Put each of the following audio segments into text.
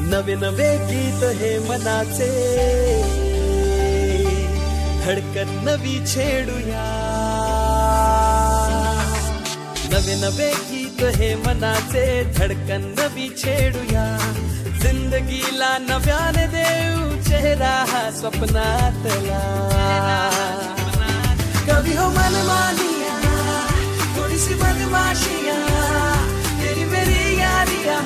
नवे नवे गीत हे मनाचे, धडकन नवी छेडूया. नवे नवे गीत हे मनाचे, धडकन नवी छेडूया. जिंदगीला नव्याने देऊ चेहरा हा स्वप्नातला. कभी हो मनमानिया, थोड़ी सी बदमाशिया, तेरी मेरी यारिया.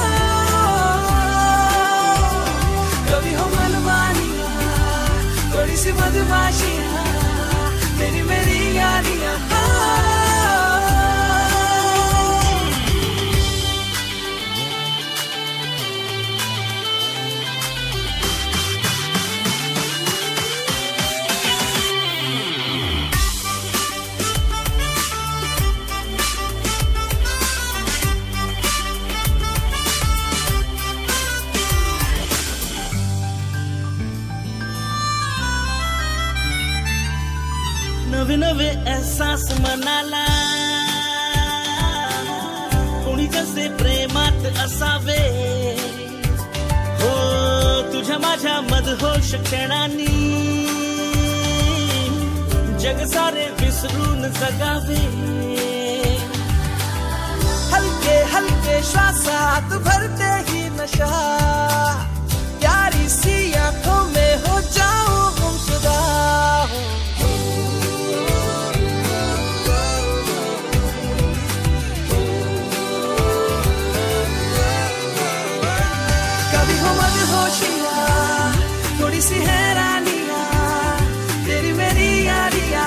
कभी हो मनमानिया, थोड़ी सी बदमाशिया, तेरी मेरी यारिया. नवे नवे एहसास मनाला, कोणी कसे प्रेमात असावे. हो तुझ्या माझ्या मदहोश क्षणांनी जग सारे विसरून जगावे. हलके हलके श्वासात भरते ही नशा, प्यारी सी आंखों में हो जाऊं गुमशुदा. थोड़ी सी हैरानिया, तेरी मेरी यारिया.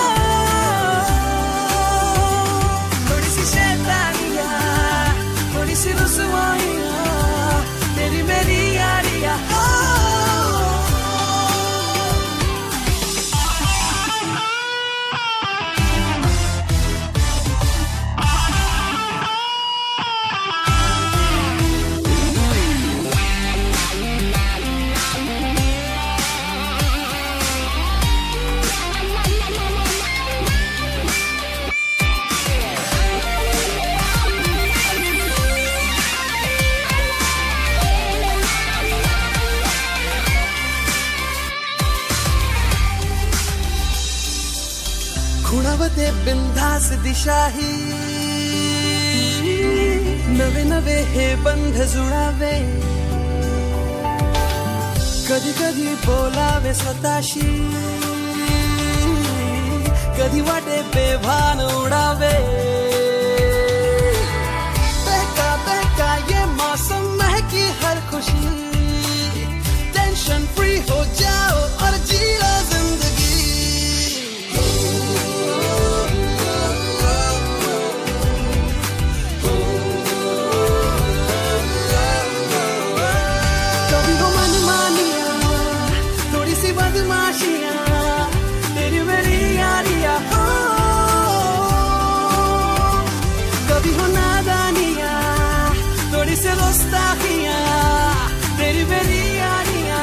थोड़ी सी शैतानिया, थोड़ी सी रुसवाइया, तेरी मेरी यारिया. खुणावते बिंदास दिशाही, नवे नवे हे बंध जुळावे. कधी कधी बोलावे स्वतःशी, कधी वाटे बेभान उडावे. बहका बहका ये मौसम महकी हर खुशी, टेंशन फ्री हो जाओ और जी लो जिंदगी. बदमाशिया, तेरी मेरी यारिया. कभी हो नादानिया, थोड़ी सी गुस्ताखिया, तेरी मेरी यारिया.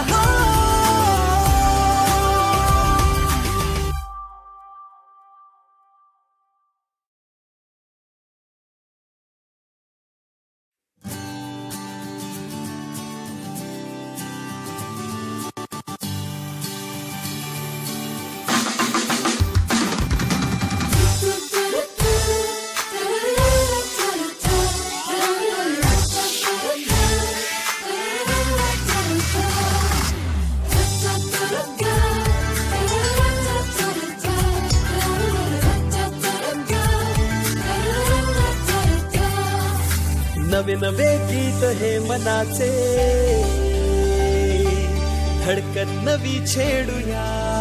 नवे नवे गीत हे मनाचे, धडकन नवी छेडूया.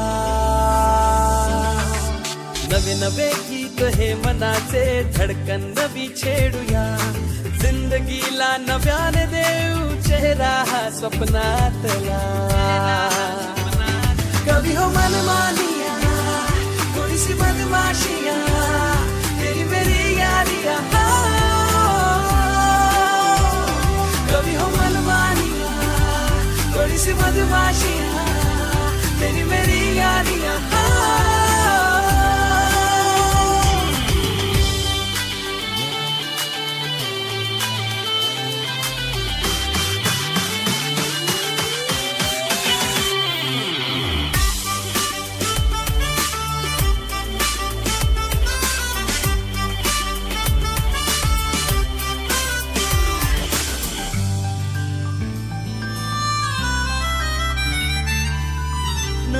नवे नवे गीत हे मनाचे, धडकन नवी छेडूया. जिंदगीला नव्याने देऊ चेहरा हा स्वप्नातला. कभी हो मनमानिया, थोड़ी सी बदमाशिया, तेरी मेरी यारिया. कभी हो मनमानिया, थोड़ी सी बदमाशिया, तेरी मेरी यारिया.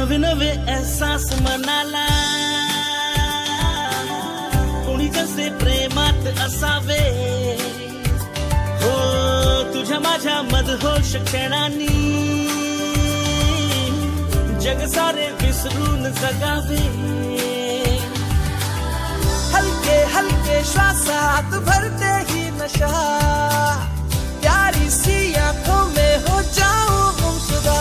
नवे नवे एहसास मनाला कोणी जसे प्रेमात असावे हो तुझ्या माझ्या मदहोश क्षणांनी जग सारे विसरून जगावे हल्के हल्के श्वासात भरते ही नशा प्यारी सी आंखों में हो जाऊं गुमशुदा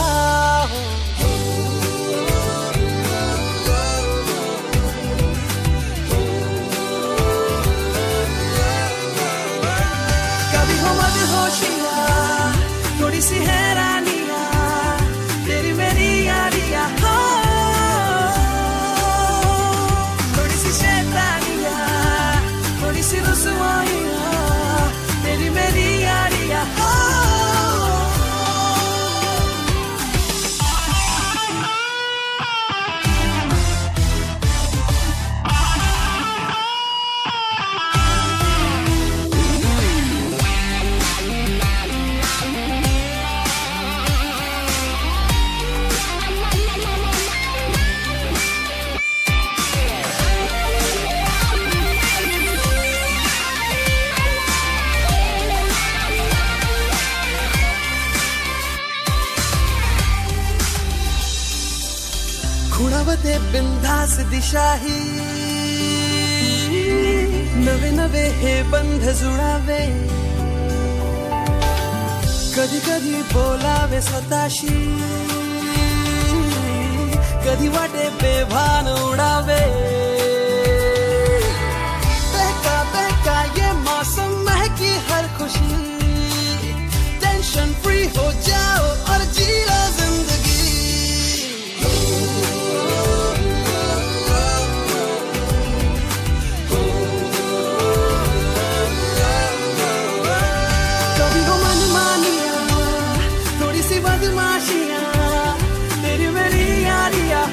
कभी हो मदहोशियां थोड़ी सी हैरानियां तेरी मेरी यारियां थोड़ी सी शैतानियां थोड़ी सी रुसवाइयां तेरी मेरी यारियां खुणावते बिंदास दिशाही नवे नवे हे बंध जुळावे कधी कधी बोलावे स्वतःशी कधी वाटे बेभान उडावे बहका बहका ये मौसम महकी हर खुशी टेंशन फ्री हो जाओ और जी लो जिंदगी तेरी मेरी यारियां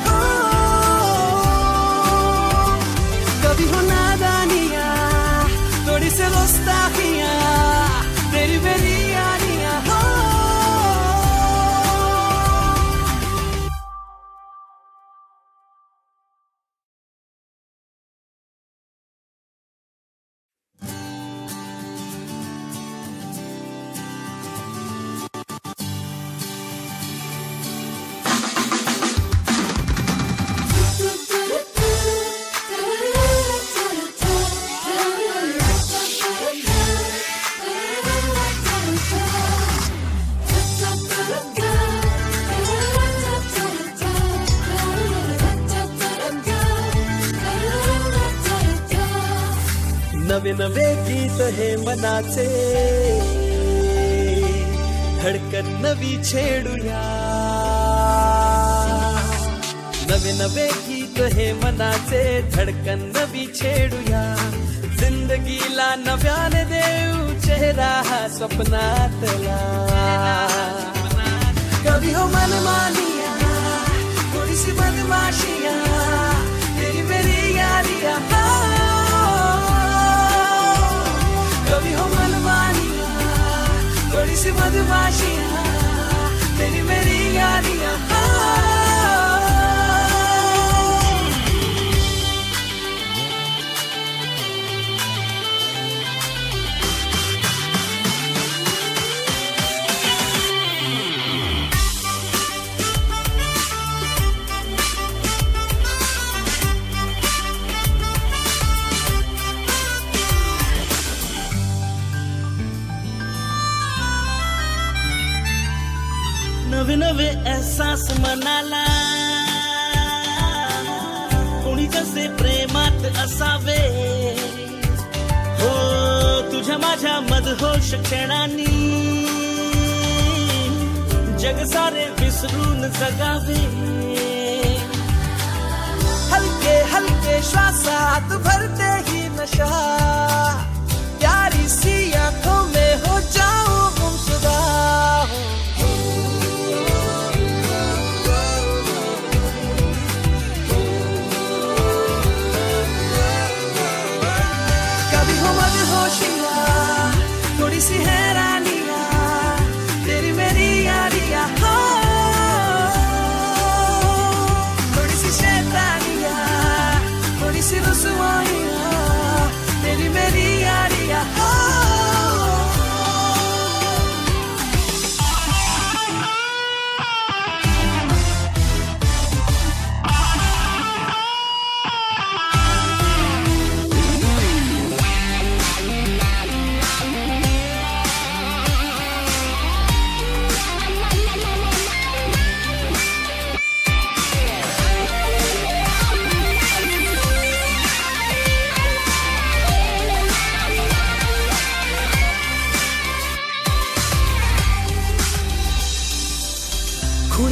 कभी हो नादानियां थोड़ी सी गुस्ताखियां तेरी मेरी यारियां नवे नवे गीत हे मनाचे धडकन नवी छेडूया नवे नवे गीत हे मनाचे धडकन नवी छेडूया जिंदगीला नव्याने देऊ चेहरा स्वप्नातला कभी हो मनमानिया थोडी सी बदमाशिया तेरी मेरी यारियां कभी हो मनमानियां थोड़ी सी बदमाशियां तेरी मेरी यारियां नवे नवे एहसास मनाला कोणी जसे प्रेमात असावे हो तुझ्या माझ्या मदहोश क्षणांनी जग सारे विसरून जगावे हल्के हल्के श्वासात भरते ही नशा प्यारी सी आंखों में हो जाऊं गुमशुदा कभी हो मदहोशियां थोड़ी सी हैरानियां तेरी मेरी यारियां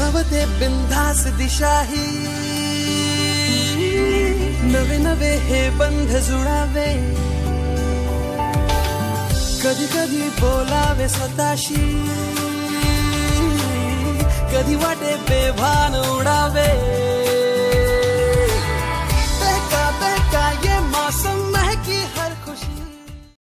धावते बिंदास दिशाही नवे नवे हे बंध जुळावे कधी कधी बोलावे स्वतःशी कधी वाटे बेभान उडावे